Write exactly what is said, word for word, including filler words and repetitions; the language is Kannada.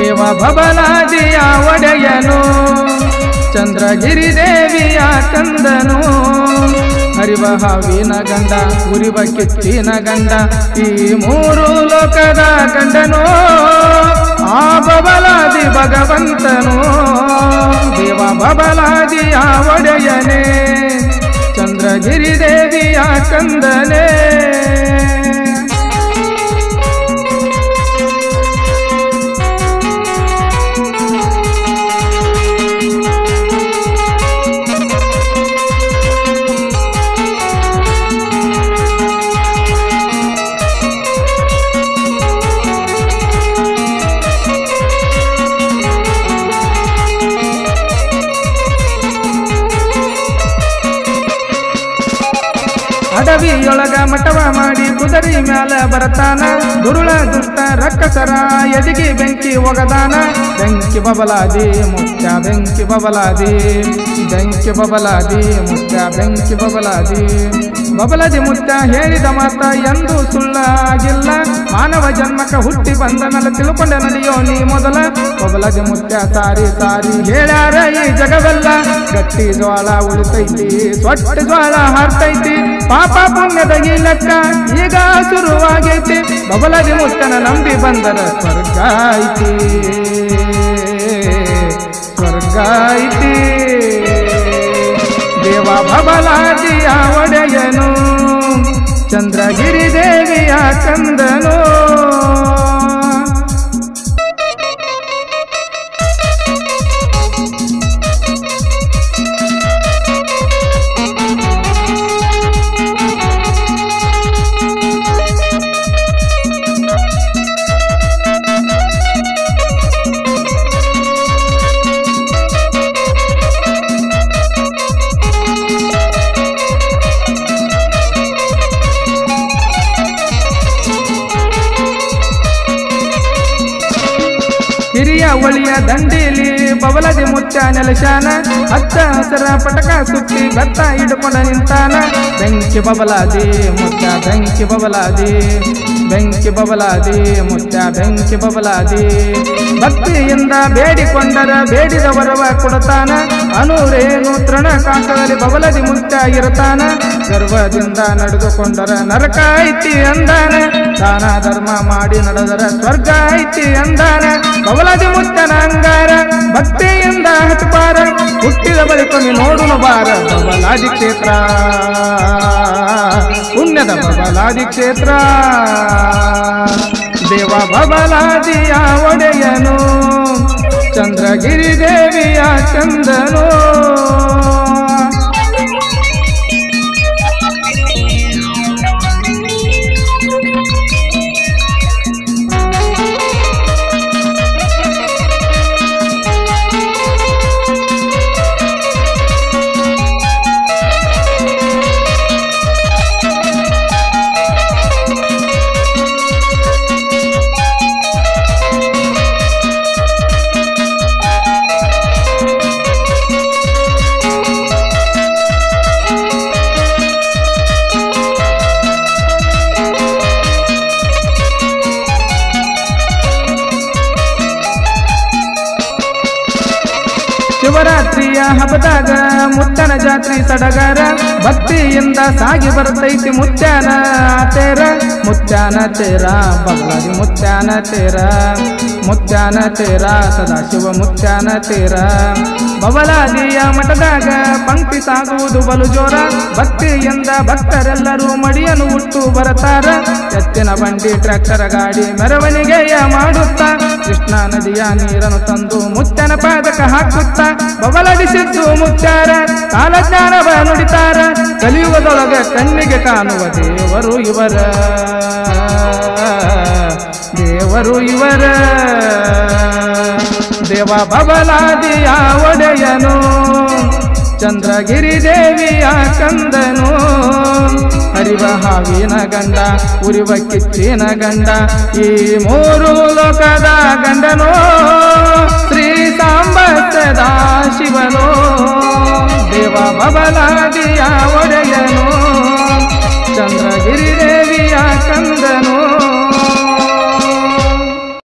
ದೇವ ಬಬಲಾದಿಯ ಒಡೆಯನು ಚಂದ್ರಗಿರಿ ದೇವಿಯ ಕಂದನು ಹರಿವ ಹಾವಿನ ಗಂಡ ಉರಿವ ಕಿಚ್ಚಿನ ಗಂಡ ಈ ಮೂರು ಲೋಕದ ಗಂಡನು ಆ ಬಬಲಾದಿ ಭಗವಂತನು ದೇವ ಬಬಲಾದಿಯ ಒಡೆಯನೇ ಚಂದ್ರಗಿರಿ ದೇವಿಯ ಕಂದನೇ ಅಡವಿಯೊಳಗ ಮಠವ ಮಾಡಿ ಕುದರಿ ಮ್ಯಾಲ ಬರತಾನ ದುರುಳ ದುಷ್ಟ ರಕ್ಕಸರ ಎದಿಗಿ ಬೆಂಕಿ ಒಗದಾನ ಬೆಂಕಿ ಬಬಲಾದಿ ಮುತ್ಯ ಬೆಂಕಿ ಬಬಲಾದಿ ಬೆಂಕಿ ಬಬಲಾದಿ ಮುತ್ಯ ಬೆಂಕಿ ಬಬಲಾದಿ ಬಬಲಾದಿ ಮುತ್ಯ ಹೇಳಿದ ಮಾತ ಎಂದು ಸುಳ್ಳಾಗಿಲ್ಲ ಮಾನವ ಜನ್ಮಕ್ಕ ಹುಟ್ಟಿ ಬಂದ ಮೇಲೆ ತಿಳ್ಕೊಂಡ ನಡೆಯೋ ನೀ ಮೊದಲ ಬಬಲಾದಿ ಮುತ್ಯ ಸಾರಿ ಸಾರಿ ಹೇಳ್ಯಾರ ಈ ಜಗವೆಲ್ಲ ಗಟ್ಟಿ ಜ್ವಾಳ ಉಳಿತೈತಿ ಸೊಟ್ಟ ಜ್ವಾಳ ಹಾರ್ತೈತಿ ಪಾಪ ಪುಣ್ಯದ ಈ ಲೆಕ್ಕ ಈಗ ಶುರುವಾಗೈತಿ ಬಬಲಾದಿ ಮುತ್ತನ ನಂಬಿ ಬಂದರ ಸ್ವರ್ಗ ಐತಿ ಸ್ವರ್ಗ ಐತಿ ದೇವ ಬಬಲಾದಿಯ ಒಡೆಯನು ಚಂದ್ರಗಿರಿ ದೇವಿಯ ಕಂದನು ಹಿರಿಯ ಒಳಿಯ ದಂಡೇಲಿ ಬಬಲಾದಿ ಮುತ್ಯ ನೆಲಶಾನ ಹಚ್ಚ ಹಸರ ಪಟಕ ಸುತ್ತಿ ಗತ್ತ ಹಿಡ್ಕೊಂಡ ನಿಂತಾನ ಬೆಂಕಿ ಬಬಲಾದಿ ಮುತ್ಯ ಬೆಂಕಿ ಬಬಲಾದಿ ಬೆಂಕಿ ಬಬಲಾದಿ ಮುತ್ಯ ಬೆಂಕಿ ಬಬಲಾದಿ ಭಕ್ತಿಯಿಂದ ಬೇಡಿಕೊಂಡರ ಬೇಡಿದ ವರವ ಕೊಡುತ್ತಾನ ಅನೂರೇನು ತೃಣ ಕಾಷ್ಟದಲ್ಲಿ ಬಬಲಾದಿ ಮುತ್ಯ ಇರುತ್ತಾನ ಗರ್ವದಿಂದ ನಡೆದುಕೊಂಡರ ನರಕ ಐತಿ ಅಂದಾನ ದಾನ ಧರ್ಮ ಮಾಡಿ ನಡೆದರ ಸ್ವರ್ಗ ಐತಿ ಅಂದಾನ ಬಬಲಾದಿ ಮುತ್ತನ ಅಂಗಾರ ಭಕ್ತಿಯಿಂದ ಹತ್ಪಾರ ಹುಟ್ಟಿದ ಬಳಿಕ ನೋಡುನು ಬಾರ ಬಬಲಾದಿ ಕ್ಷೇತ್ರ ಪುಣ್ಯದ ಬಬಲಾದಿ ಕ್ಷೇತ್ರ ದೇವ ಬಬಲಾದಿಯ ಒಡೆಯನು ಚಂದ್ರಗಿರಿ ದೇವಿಯ ಚಂದನು ಶಿವರಾತ್ರಿಯ ಹಬ್ಬದಾಗ ಮುತ್ತನ ಜಾತ್ರಿ ಸಡಗರ ಭಕ್ತಿಯಿಂದ ಸಾಗಿ ಬರ್ತೈತಿ ಮುತ್ಯಾನ ತೇರ ಮುತ್ಯಾನ ತೇರ ಬಬಲಾದಿ ಮುತ್ಯಾನ ತೇರ ಮುತ್ಯಾನ ತೇರ ಸದಾಶಿವ ಮುತ್ಯಾನ ತೇರ ಬಬಲಾದಿಯ ಮಠದಾಗ ಪಂಕ್ತಿ ಸಾಗುವುದು ಬಲು ಜೋರ ಭಕ್ತಿಯಿಂದ ಭಕ್ತರೆಲ್ಲರೂ ಮಡಿಯನ್ನು ಹುಟ್ಟು ಬರತಾರ ಎತ್ತಿನ ಬಂಡಿ ಟ್ರ್ಯಾಕ್ಟರ್ ಗಾಡಿ ಮೆರವಣಿಗೆಯ ಮಾಡುತ್ತಾ ಕೃಷ್ಣಾ ನದಿಯ ನೀರನ್ನು ತಂದು ಮುತ್ಯನ ಪಾದಕ ಹಾಕುತ್ತಾ ಬಬಲಾದಿ ಸಿದ್ದು ಮುತ್ಯಾರ ಕಾಲಜ್ಞಾನವ ನುಡಿತಾರ ಕಲಿಯುಗದೊಳಗ ಕಣ್ಣಿಗೆ ಕಾಣುವ ದೇವರು ಇವರ ದೇವರು ಇವರ ದೇವ ಬಬಲಾದಿಯ ಒಡೆಯನು ಚಂದ್ರಗಿರಿ ದೇವಿಯ ಕಂದನು ಹರಿವ ಹಾವಿನ ಗಂಡ ಉರಿವ ಕಿಚ್ಚಿನ ಗಂಡ ಈ ಮೂರು ಲೋಕದ ಗಂಡನು ಶ್ರೀ ಸಾಂಬ ಸದಾ ಶಿವನು ದೇವ ಬಬಲಾದಿಯ ಒಡೆಯನು ಚಂದ್ರಗಿರಿ